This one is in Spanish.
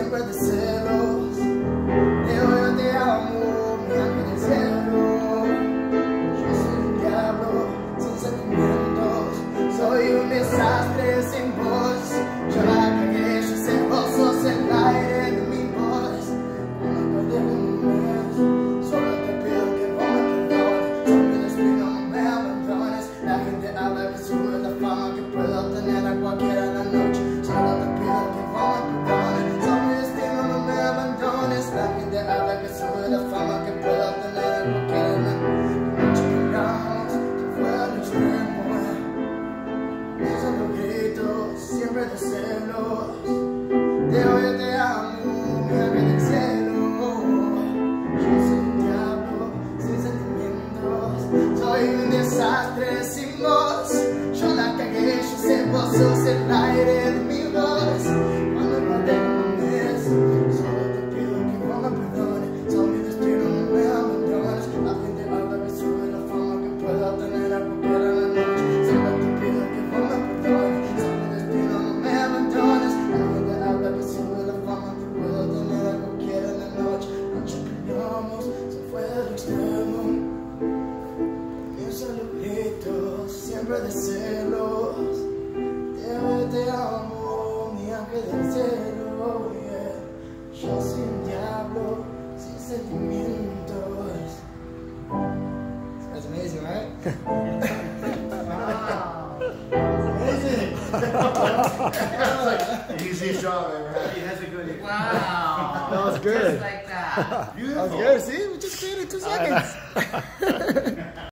siempre de celos. Yo te amo, mi ángel del cielo. Yo soy un diablo sin sentimientos, soy un desastre sin voz. Yo la cagué, yo sé, vos sos el aire de mi voz. No me perdí un mes, solo te pido que vos me perdones. Yo mi destino, no me abandones. La gente habla que sube la fama que puedo tener a cualquiera en la noche. Solo te pido que vos me perdones. Yo mi destino, no me abandones. La gente habla que sube la fama que puedo tener a cualquiera en la noche. Llegamos, se fue al extremo. Esos los gritos, siempre de celos. Yo te amo, mi ángel del cielo. Yo soy un diablo sin sentimientos, soy un desastre sin voz. Yo la cagué, yo sé, vos sos el aire de mi voz. Cuando no tengo un mes, solo te pido que vos me perdones. Soy mi destino, no me abandones. La gente habla que sube la fama que pueda tener a cualquiera en la noche. Solo te pido que vos me perdones. Soy mi destino, no me abandones. La gente habla que sube la fama que pueda tener a cualquiera en la noche. Noche peleamos, se fue al extremo. Comienzo los gritos, siempre de celos. Yo te amo, mi ángel del cielo, yeah. Yo soy un diablo sin sentimientos. That's amazing, right? Wow. Amazing. Easiest job I ever had. He has a good. Wow. That was good. Just like that. That was good. See, we just created 2 seconds.